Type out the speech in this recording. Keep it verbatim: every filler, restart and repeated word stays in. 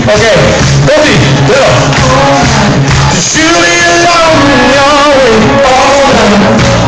Okay, Kofi, go. Surely along your way all night.